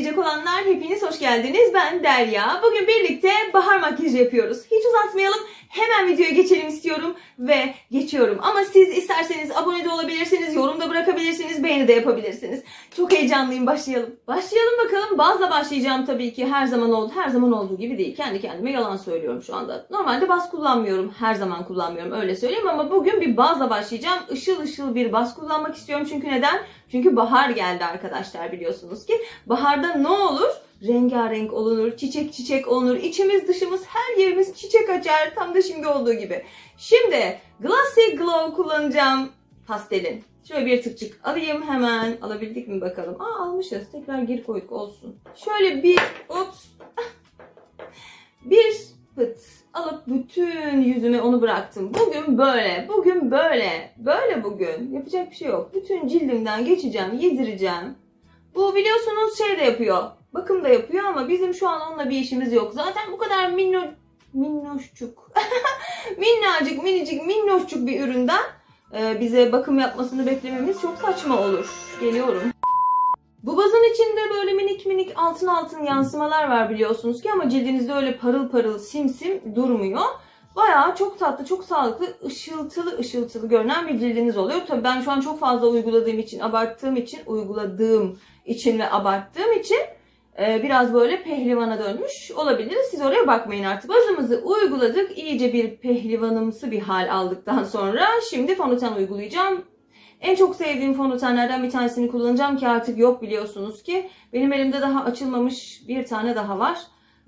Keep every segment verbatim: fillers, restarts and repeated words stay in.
izleyecek olanlar hepiniz hoş geldiniz. Ben Derya. Bugün birlikte bahar makyajı yapıyoruz. Hiç uzatmayalım. Hemen videoya geçelim istiyorum ve geçiyorum. Ama siz isterseniz abone de olabilirsiniz, yorum da bırakabilirsiniz, beğeni de yapabilirsiniz. Çok heyecanlıyım. Başlayalım. Başlayalım bakalım. Bazla başlayacağım tabii ki. Her zaman oldu. Her zaman olduğu gibi değil. Kendi kendime yalan söylüyorum şu anda. Normalde baz kullanmıyorum. Her zaman kullanmıyorum. Öyle söyleyeyim ama bugün bir bazla başlayacağım. Işıl ışıl bir baz kullanmak istiyorum. Çünkü neden? Çünkü bahar geldi arkadaşlar, biliyorsunuz ki. Baharda ne olur? Rengarenk olunur, çiçek çiçek olunur. İçimiz dışımız her yerimiz çiçek açar. Tam da şimdi olduğu gibi. Şimdi Glossy Glow kullanacağım pastelin. Şöyle bir tıkçık alayım hemen. Alabildik mi bakalım? Aa, almışız. Tekrar geri koyduk, olsun. Şöyle bir ups. Bir pıt alıp bütün yüzüme onu bıraktım. Bugün böyle. Bugün böyle. Böyle bugün. Yapacak bir şey yok. Bütün cildimden geçeceğim. Yedireceğim. Bu biliyorsunuz şey de yapıyor. Bakım da yapıyor ama bizim şu an onunla bir işimiz yok. Zaten bu kadar minno, minnoşçuk, minnacık, minicik, minnoşçuk bir üründen e, bize bakım yapmasını beklememiz çok saçma olur. Geliyorum. Bu bazın içinde böyle minik minik altın altın yansımalar var biliyorsunuz ki ama cildinizde öyle parıl parıl simsim durmuyor. Bayağı çok tatlı, çok sağlıklı, ışıltılı ışıltılı görünen bir cildiniz oluyor. Tabii ben şu an çok fazla uyguladığım için, abarttığım için, uyguladığım için ve abarttığım için biraz böyle pehlivana dönmüş olabilir. Siz oraya bakmayın artık. Bazımızı uyguladık. İyice bir pehlivanımsı bir hal aldıktan sonra şimdi fondöten uygulayacağım. En çok sevdiğim fondötenlerden bir tanesini kullanacağım ki artık yok biliyorsunuz ki. Benim elimde daha açılmamış bir tane daha var.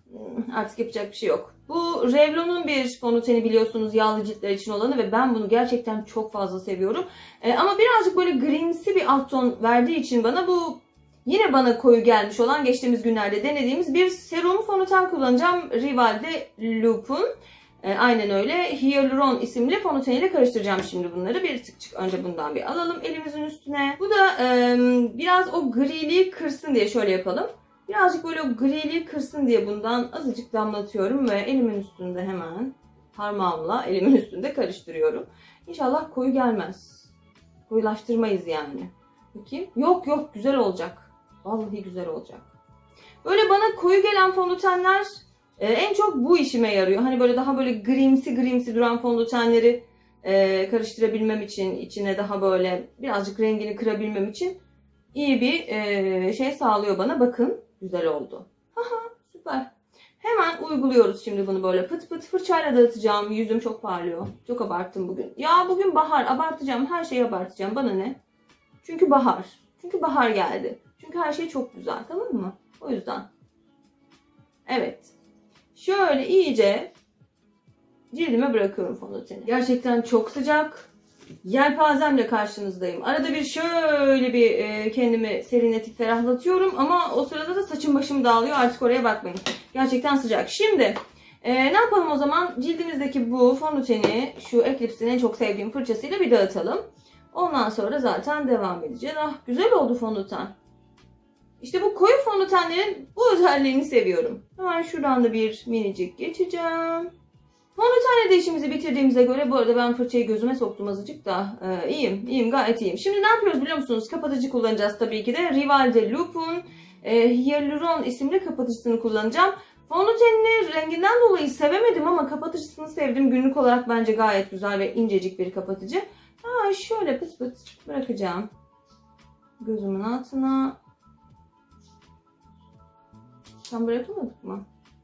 Artık yapacak bir şey yok. Bu Revlon'un bir fondöteni biliyorsunuz, yağlı ciltler için olanı ve ben bunu gerçekten çok fazla seviyorum. Ee, ama birazcık böyle grimsi bir alt ton verdiği için bana bu yine bana koyu gelmiş olan geçtiğimiz günlerde denediğimiz bir serum fondöten kullanacağım. Rival de Loop'un. E, aynen öyle. Hyaluron isimli fondöteniyle karıştıracağım şimdi bunları. Bir tık önce bundan bir alalım elimizin üstüne. Bu da e, biraz o griliği kırsın diye şöyle yapalım. Birazcık böyle o griliği kırsın diye bundan azıcık damlatıyorum ve elimin üstünde hemen parmağımla elimin üstünde karıştırıyorum. İnşallah koyu gelmez. Koyulaştırmayız yani. Bakayım. Yok yok, güzel olacak. Vallahi güzel olacak. Böyle bana koyu gelen fondötenler e, en çok bu işime yarıyor. Hani böyle daha böyle grimsi grimsi duran fondötenleri e, karıştırabilmem için, içine daha böyle birazcık rengini kırabilmem için iyi bir e, şey sağlıyor bana. Bakın, güzel oldu. Haha, süper. Hemen uyguluyoruz şimdi bunu böyle pıt pıt fırçayla dağıtacağım. Yüzüm çok parlıyor. Çok abarttım bugün. Ya bugün bahar, abartacağım. Her şeyi abartacağım. Bana ne? Çünkü bahar. Çünkü bahar geldi. Çünkü her şey çok güzel, tamam mı? O yüzden. Evet. Şöyle iyice cildime bırakıyorum fondöteni. Gerçekten çok sıcak. Yelpazemle karşınızdayım. Arada bir şöyle bir e, kendimi serinletip ferahlatıyorum ama o sırada da saçım başım dağılıyor. Artık oraya bakmayın. Gerçekten sıcak. Şimdi e, ne yapalım o zaman? Cildimizdeki bu fondöteni şu Eclipse'in en çok sevdiğim fırçasıyla bir dağıtalım. Ondan sonra zaten devam edeceğiz. Ah, güzel oldu fondöten. İşte bu koyu fondötenlerin bu özelliğini seviyorum. Hemen şuradan da bir minicik geçeceğim. Fondötenle de işimizi bitirdiğimize göre, bu arada ben fırçayı gözüme soktum azıcık da e, iyiyim, iyiyim, gayet iyiyim. Şimdi ne yapıyoruz biliyor musunuz? Kapatıcı kullanacağız tabii ki de. Rival de Loop'un e, Hyaluron isimli kapatıcısını kullanacağım. Fondötenini renginden dolayı sevemedim ama kapatıcısını sevdim. Günlük olarak bence gayet güzel ve incecik bir kapatıcı. Ha, şöyle pıt pıt bırakacağım gözümün altına. Tam bırakamadık mı?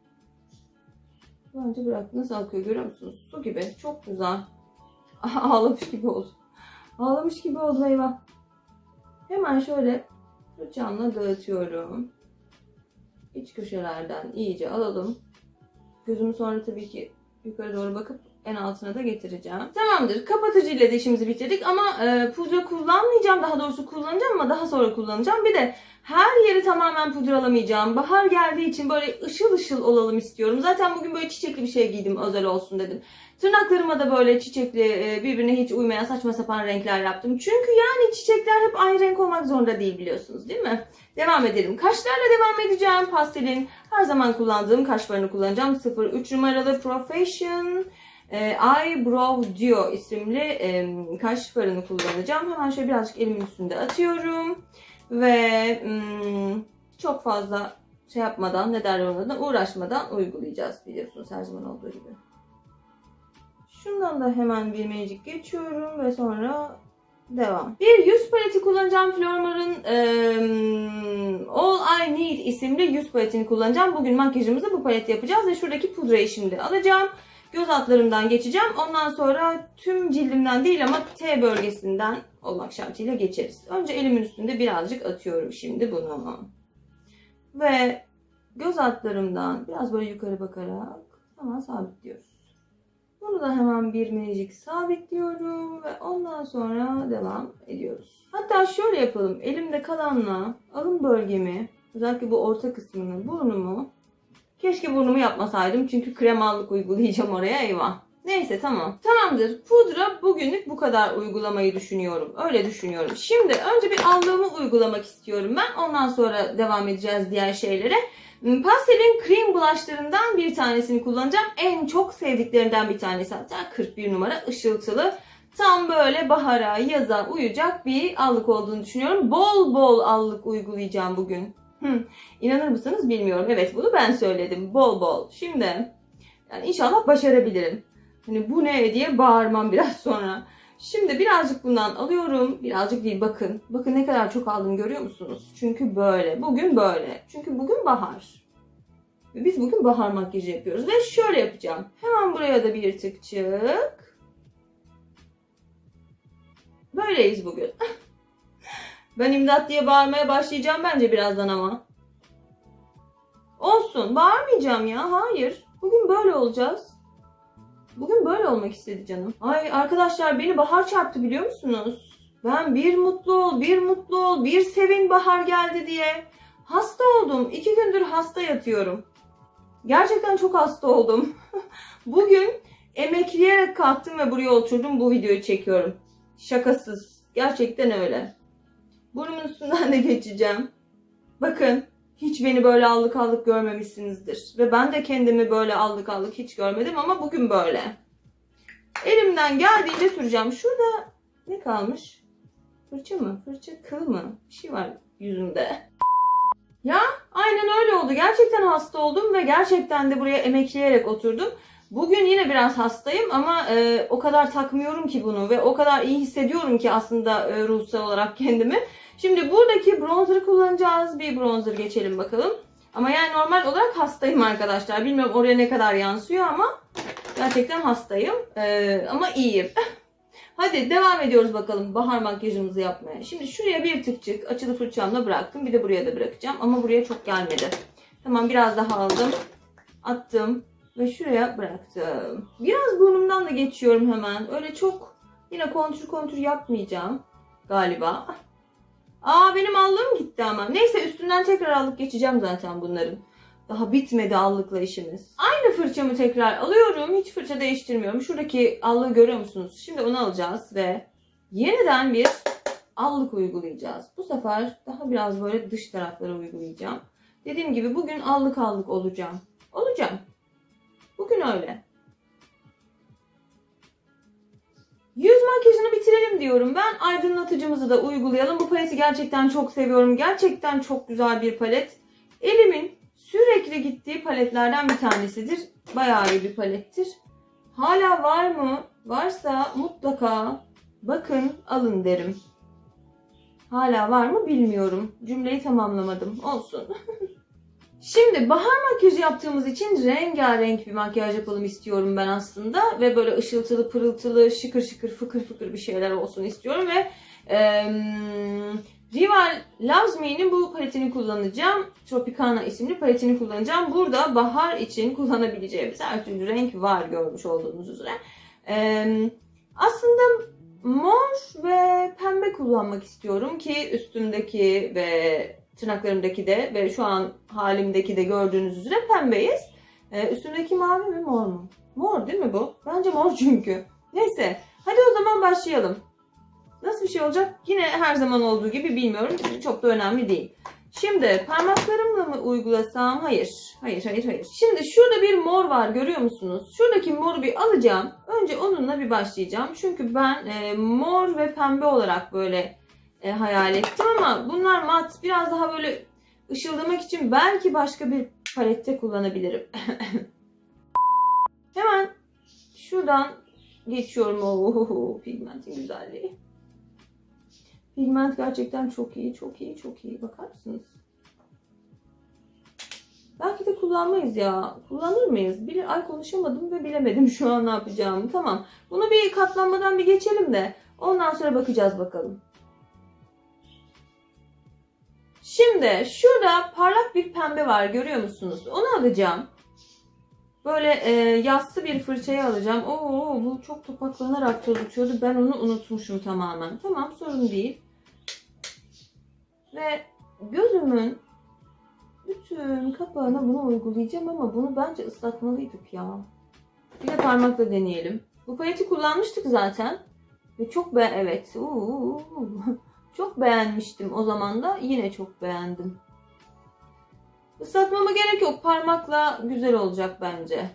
Bence bırak. Nasıl akıyor görüyor musunuz? Su gibi. Çok güzel. Ağlamış gibi oldu. Ağlamış gibi oldu, eyvah. Hemen şöyle fırçamla dağıtıyorum. İç köşelerden iyice alalım. Gözümü sonra tabii ki yukarı doğru bakıp en altına da getireceğim. Tamamdır. Kapatıcı ile de işimizi bitirdik ama e, pudra kullanmayacağım. Daha doğrusu kullanacağım ama daha sonra kullanacağım. Bir de her yeri tamamen pudralamayacağım. Bahar geldiği için böyle ışıl ışıl olalım istiyorum. Zaten bugün böyle çiçekli bir şey giydim, özel olsun dedim. Tırnaklarıma da böyle çiçekli, birbirine hiç uymayan saçma sapan renkler yaptım. Çünkü yani çiçekler hep aynı renk olmak zorunda değil biliyorsunuz, değil mi? Devam edelim. Kaşlarla devam edeceğim. Pastelin her zaman kullandığım kaş farını kullanacağım. sıfır üç numaralı Profession Eyebrow Duo isimli kaş farını kullanacağım. Hemen şöyle birazcık elimin üstünde atıyorum. Ve hmm, çok fazla şey yapmadan, ne derler ona, uğraşmadan uygulayacağız biliyorsunuz her zaman olduğu gibi. Şundan da hemen bir magic geçiyorum ve sonra devam. Bir yüz paleti kullanacağım. Flormar'ın e, All I Need isimli yüz paletini kullanacağım. Bugün makyajımızı bu palette yapacağız ve şuradaki pudrayı şimdi alacağım. Göz altlarımdan geçeceğim. Ondan sonra tüm cildimden değil ama T bölgesinden olmak şartıyla geçeriz. Önce elimin üstünde birazcık atıyorum şimdi bunu. Ve göz altlarımdan biraz böyle yukarı bakarak hemen sabitliyoruz. Bunu da hemen bir minicik sabitliyorum ve ondan sonra devam ediyoruz. Hatta şöyle yapalım. Elimde kalanla alın bölgemi, özellikle bu orta kısmını, burnumu, keşke burnumu yapmasaydım çünkü kremallık uygulayacağım oraya, eyvah. Neyse tamam. Tamamdır. Pudra bugünlük bu kadar uygulamayı düşünüyorum. Öyle düşünüyorum. Şimdi önce bir allığımı uygulamak istiyorum ben. Ondan sonra devam edeceğiz diğer şeylere. Pastel'in Cream Blush'larından bir tanesini kullanacağım. En çok sevdiklerimden bir tanesi, hatta kırk bir numara ışıltılı. Tam böyle bahara, yaza uyacak bir allık olduğunu düşünüyorum. Bol bol allık uygulayacağım bugün. Hı. İnanır mısınız bilmiyorum. Evet, bunu ben söyledim. Bol bol. Şimdi yani inşallah başarabilirim. Hani bu ne diye bağırmam biraz sonra. Şimdi birazcık bundan alıyorum. Birazcık değil, bakın. Bakın ne kadar çok aldım, görüyor musunuz? Çünkü böyle. Bugün böyle. Çünkü bugün bahar. Ve biz bugün bahar makyajı yapıyoruz. Ve şöyle yapacağım. Hemen buraya da bir tık çık. Böyleyiz bugün. Ben imdat diye bağırmaya başlayacağım bence birazdan ama. Olsun. Bağırmayacağım ya. Hayır. Bugün böyle olacağız. Bugün böyle olmak istedi canım. Ay arkadaşlar, beni bahar çarptı biliyor musunuz? Ben bir mutlu ol, bir mutlu ol, bir sevin bahar geldi diye. Hasta oldum. İki gündür hasta yatıyorum. Gerçekten çok hasta oldum. Bugün emekleyerek kalktım ve buraya oturdum, bu videoyu çekiyorum. Şakasız. Gerçekten öyle. Burnumun üstünden de geçeceğim. Bakın. Hiç beni böyle allık allık görmemişsinizdir. Ve ben de kendimi böyle allık allık hiç görmedim ama bugün böyle. Elimden geldiğince süreceğim. Şurada ne kalmış? Fırça mı? Fırça kıl mı? Bir şey var yüzümde. Ya aynen öyle oldu. Gerçekten hasta oldum ve gerçekten de buraya emekleyerek oturdum. Bugün yine biraz hastayım ama e, o kadar takmıyorum ki bunu ve o kadar iyi hissediyorum ki aslında e, ruhsal olarak kendimi. Şimdi buradaki bronzer'ı kullanacağız. Bir bronzer geçelim bakalım. Ama yani normal olarak hastayım arkadaşlar. Bilmiyorum oraya ne kadar yansıyor ama gerçekten hastayım. Ee, ama iyiyim. Hadi devam ediyoruz bakalım bahar makyajımızı yapmaya. Şimdi şuraya bir tık çık. Açılı fırçamla bıraktım. Bir de buraya da bırakacağım. Ama buraya çok gelmedi. Tamam, biraz daha aldım. Attım. Ve şuraya bıraktım. Biraz burnumdan da geçiyorum hemen. Öyle çok yine kontür kontür yapmayacağım galiba. Aa, benim allığım gitti ama. Neyse, üstünden tekrar allık geçeceğim zaten bunların. Daha bitmedi allıkla işimiz. Aynı fırçamı tekrar alıyorum. Hiç fırça değiştirmiyorum. Şuradaki allığı görüyor musunuz? Şimdi onu alacağız ve yeniden bir allık uygulayacağız. Bu sefer daha biraz böyle dış taraflara uygulayacağım. Dediğim gibi bugün allık allık olacağım. Olacağım. Bugün öyle. Yüz makyajını bitirelim diyorum ben. Aydınlatıcımızı da uygulayalım. Bu paleti gerçekten çok seviyorum. Gerçekten çok güzel bir palet. Elimin sürekli gittiği paletlerden bir tanesidir. Bayağı iyi bir palettir. Hala var mı? Varsa mutlaka bakın alın derim. Hala var mı bilmiyorum. Cümleyi tamamlamadım. Olsun. Şimdi bahar makyajı yaptığımız için rengarenk bir makyaj yapalım istiyorum ben aslında. Ve böyle ışıltılı, pırıltılı, şıkır şıkır, fıkır fıkır bir şeyler olsun istiyorum. Ve e, Rival Loves Me'nin bu paletini kullanacağım. Tropicana isimli paletini kullanacağım. Burada bahar için kullanabileceğimiz her türlü renk var, görmüş olduğunuz üzere. E, aslında mor ve pembe kullanmak istiyorum ki üstümdeki ve tırnaklarımdaki de ve şu an halimdeki de gördüğünüz üzere pembeyiz. Ee, üstümdeki mavi mi, mor mu? Mor değil mi bu? Bence mor çünkü. Neyse. Hadi o zaman başlayalım. Nasıl bir şey olacak? Yine her zaman olduğu gibi bilmiyorum. Çok da önemli değil. Şimdi parmaklarımla mı uygulasam? Hayır. Hayır, hayır, hayır. Şimdi şurada bir mor var, görüyor musunuz? Şuradaki moru bir alacağım. Önce onunla bir başlayacağım. Çünkü ben e, mor ve pembe olarak böyle E, hayal ettim ama bunlar mat, biraz daha böyle ışıldamak için belki başka bir palette kullanabilirim. Hemen şuradan geçiyorum. Oo, pigmentin güzelliği. Pigment gerçekten çok iyi, çok iyi, çok iyi. Bakar mısınız? Belki de kullanmayız ya. Kullanır mıyız? Bir ay konuşamadım ve bilemedim şu an ne yapacağımı. Tamam. Bunu bir katlanmadan bir geçelim de ondan sonra bakacağız bakalım. Şimdi şurada parlak bir pembe var, görüyor musunuz? Onu alacağım. Böyle e, yassı bir fırçayı alacağım. Oo, bu çok topaklanarak gözüküyordu. Ben onu unutmuşum tamamen. Tamam, sorun değil. Ve gözümün bütün kapağına bunu uygulayacağım ama bunu bence ıslatmalıydık ya. Bir de parmakla deneyelim. Bu paleti kullanmıştık zaten. Ve çok be evet. Uuu. Çok beğenmiştim o zaman da. Yine çok beğendim. Islatmama gerek yok. Parmakla güzel olacak bence.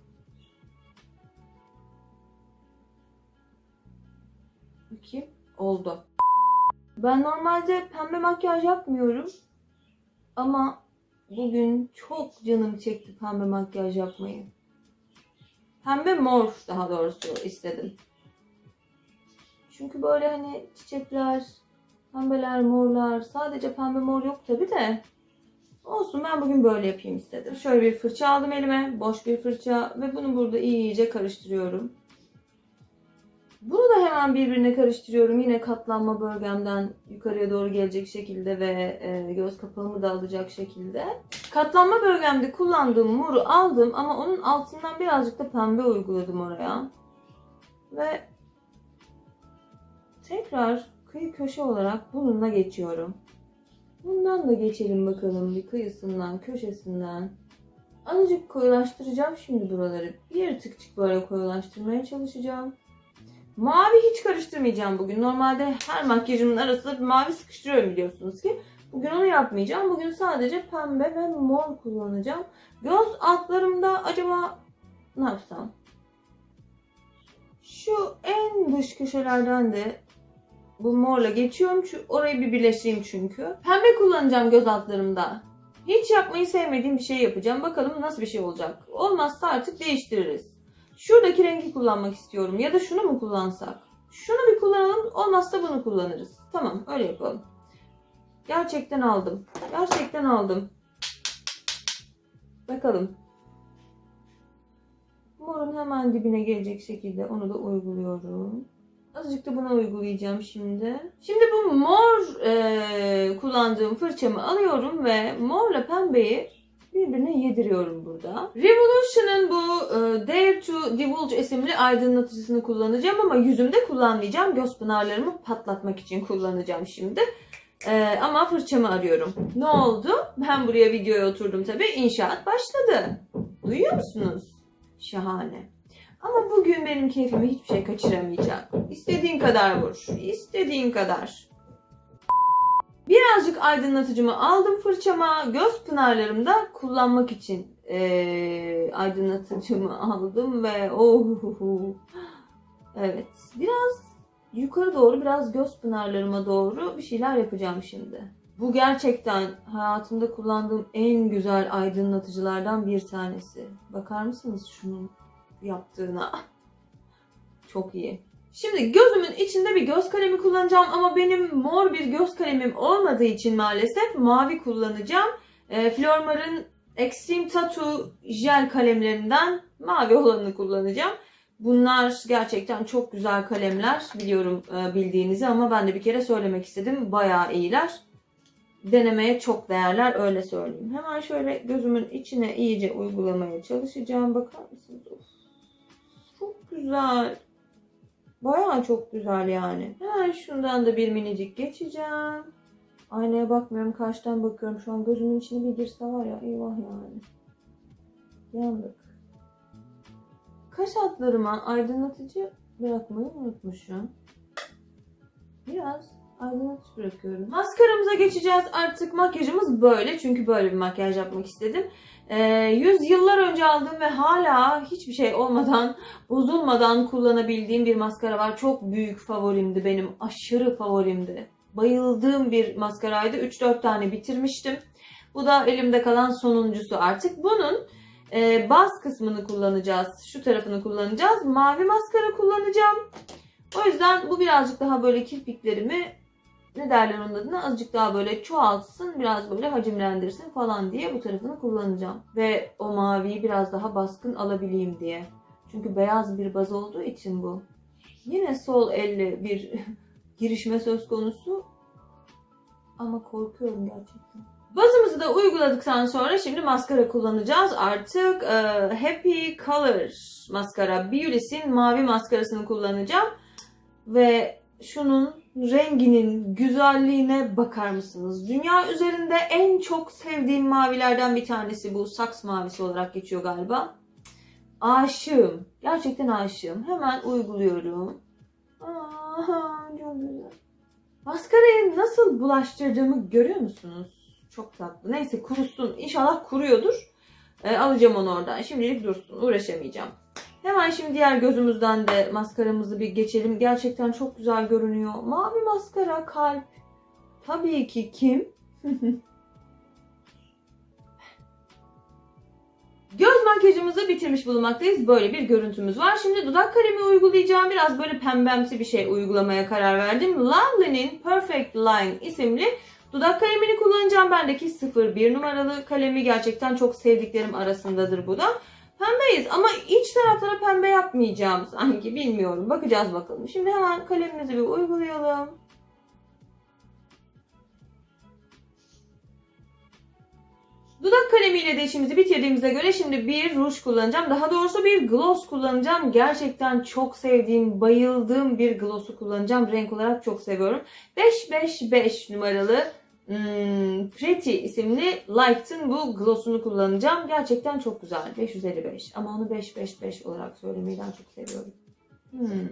Bakayım. Oldu. Ben normalde pembe makyaj yapmıyorum. Ama bugün çok canım çekti pembe makyaj yapmayı. Pembe mor daha doğrusu istedim. Çünkü böyle hani çiçekler, pembeler, morlar, sadece pembe mor yok tabi de. Olsun, ben bugün böyle yapayım istedim. Şöyle bir fırça aldım elime, boş bir fırça ve bunu burada iyice karıştırıyorum. Bunu da hemen birbirine karıştırıyorum. Yine katlanma bölgemden yukarıya doğru gelecek şekilde ve e, göz kapağımı da alacak şekilde. Katlanma bölgemde kullandığım moru aldım ama onun altından birazcık da pembe uyguladım oraya. Ve tekrar kıyı köşe olarak bununla geçiyorum. Bundan da geçelim bakalım bir kıyısından, köşesinden. Azıcık koyulaştıracağım şimdi buraları. Bir tıkçık böyle koyulaştırmaya çalışacağım. Mavi hiç karıştırmayacağım bugün. Normalde her makyajımın arasında bir mavi sıkıştırıyorum biliyorsunuz ki. Bugün onu yapmayacağım. Bugün sadece pembe ve mor kullanacağım. Göz altlarımda acaba ne yapsam? Şu en dış köşelerden de bu morla geçiyorum. Şu, orayı bir birleştireyim çünkü. Pembe kullanacağım göz altlarımda. Hiç yapmayı sevmediğim bir şey yapacağım. Bakalım nasıl bir şey olacak. Olmazsa artık değiştiririz. Şuradaki rengi kullanmak istiyorum. Ya da şunu mu kullansak? Şunu bir kullanalım. Olmazsa bunu kullanırız. Tamam, öyle yapalım. Gerçekten aldım. Gerçekten aldım. Bakalım. Morun hemen dibine gelecek şekilde onu da uyguluyorum. Azıcık da buna uygulayacağım şimdi. Şimdi bu mor e, kullandığım fırçamı alıyorum ve morla pembeyi birbirine yediriyorum burada. Revolution'ın bu e, Dare to Divulge isimli aydınlatıcısını kullanacağım ama yüzümde kullanmayacağım. Göz pınarlarımı patlatmak için kullanacağım şimdi. E, ama fırçamı arıyorum. Ne oldu? Ben buraya videoya oturdum tabii. İnşaat başladı. Duyuyor musunuz? Şahane. Ama bugün benim keyfimi hiçbir şey kaçıramayacak. İstediğin kadar vur. İstediğin kadar. Birazcık aydınlatıcımı aldım fırçama. Göz pınarlarımda kullanmak için ee, aydınlatıcımı aldım ve oh, evet, biraz yukarı doğru, biraz göz pınarlarıma doğru bir şeyler yapacağım şimdi. Bu gerçekten hayatımda kullandığım en güzel aydınlatıcılardan bir tanesi. Bakar mısınız şunun yaptığına? Çok iyi. Şimdi gözümün içinde bir göz kalemi kullanacağım ama benim mor bir göz kalemim olmadığı için maalesef mavi kullanacağım. E, Flormar'ın Extreme Tattoo jel kalemlerinden mavi olanını kullanacağım. Bunlar gerçekten çok güzel kalemler. Biliyorum e, bildiğinizi ama ben de bir kere söylemek istedim. Bayağı iyiler. Denemeye çok değerler, öyle söyleyeyim. Hemen şöyle gözümün içine iyice uygulamaya çalışacağım. Bakar mısınız? Of, çok güzel. Bayağı çok güzel yani. Hemen şundan da bir minicik geçeceğim. Aynaya bakmıyorum, karşıdan bakıyorum. Şu an gözümün içine bir girse var ya, eyvah yani. Yandık. Kaş altlarıma aydınlatıcı bırakmayı unutmuşum. Biraz aydınlatıcı bırakıyorum. Maskaramıza geçeceğiz. Artık makyajımız böyle. Çünkü böyle bir makyaj yapmak istedim. Ee, yüz yıllar önce aldığım ve hala hiçbir şey olmadan, bozulmadan kullanabildiğim bir maskara var. Çok büyük favorimdi benim. Aşırı favorimdi. Bayıldığım bir maskaraydı. üç dört tane bitirmiştim. Bu da elimde kalan sonuncusu artık. Bunun e, baz kısmını kullanacağız. Şu tarafını kullanacağız. Mavi maskara kullanacağım. O yüzden bu birazcık daha böyle kirpiklerimi, ne derler onun adına, azıcık daha böyle çoğaltsın, biraz böyle hacimlendirsin falan diye bu tarafını kullanacağım. Ve o maviyi biraz daha baskın alabileyim diye. Çünkü beyaz bir baz olduğu için bu. Yine sol elle bir girişme söz konusu. Ama korkuyorum gerçekten. Bazımızı da uyguladıktan sonra şimdi maskara kullanacağız. Artık e, Happy Colors maskara, Beauty's'in mavi maskarasını kullanacağım. Ve şunun renginin güzelliğine bakar mısınız? Dünya üzerinde en çok sevdiğim mavilerden bir tanesi bu. Saks mavisi olarak geçiyor galiba. Aşığım. Gerçekten aşığım. Hemen uyguluyorum. Aa, çok güzel. Maskarayı nasıl bulaştırdığımı görüyor musunuz? Çok tatlı. Neyse kurusun. İnşallah kuruyordur. E, alacağım onu oradan. Şimdilik dursun. Uğraşamayacağım. Hemen şimdi diğer gözümüzden de maskaramızı bir geçelim. Gerçekten çok güzel görünüyor. Mavi maskara, kalp. Tabii ki kim? Göz makyajımızı bitirmiş bulunmaktayız. Böyle bir görüntümüz var. Şimdi dudak kalemi uygulayacağım. Biraz böyle pembemsi bir şey uygulamaya karar verdim. Lovely'nin Perfect Line isimli dudak kalemini kullanacağım. Bendeki sıfır bir numaralı kalemi, gerçekten çok sevdiklerim arasındadır bu da. Pembeyiz ama iç taraflara pembe yapmayacağım sanki, bilmiyorum. Bakacağız bakalım. Şimdi hemen kalemimizi bir uygulayalım. Dudak kalemiyle de işimizi bitirdiğimize göre şimdi bir ruj kullanacağım. Daha doğrusu bir gloss kullanacağım. Gerçekten çok sevdiğim, bayıldığım bir gloss'u kullanacağım. Renk olarak çok seviyorum. beş beş beş numaralı Hmm, Pretty isimli Light'ın bu gloss'unu kullanacağım. Gerçekten çok güzel. beş yüz elli beş. Ama onu beş beş beş olarak söylemeyi daha çok seviyorum. Hmm.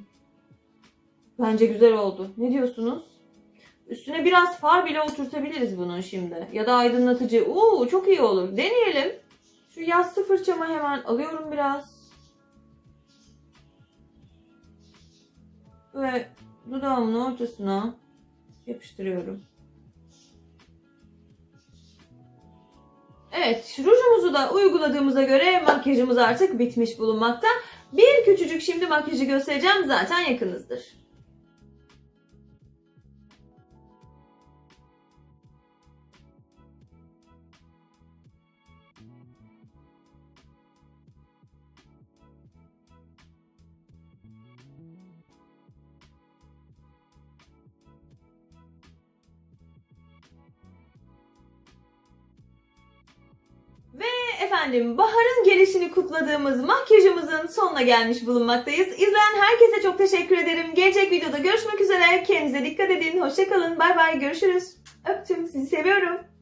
Bence güzel oldu. Ne diyorsunuz? Üstüne biraz far bile oturtabiliriz bunun şimdi. Ya da aydınlatıcı. Oo, çok iyi olur. Deneyelim. Şu yassı fırçamı hemen alıyorum biraz. Ve dudağımın ortasına yapıştırıyorum. Evet, rujumuzu da uyguladığımıza göre makyajımız artık bitmiş bulunmakta. Bir küçücük şimdi makyajı göstereceğim. Zaten yakınızdır. Efendim, baharın gelişini kutladığımız makyajımızın sonuna gelmiş bulunmaktayız. İzleyen herkese çok teşekkür ederim. Gelecek videoda görüşmek üzere. Kendinize dikkat edin. Hoşça kalın. Bay bay. Görüşürüz. Öptüm. Sizi seviyorum.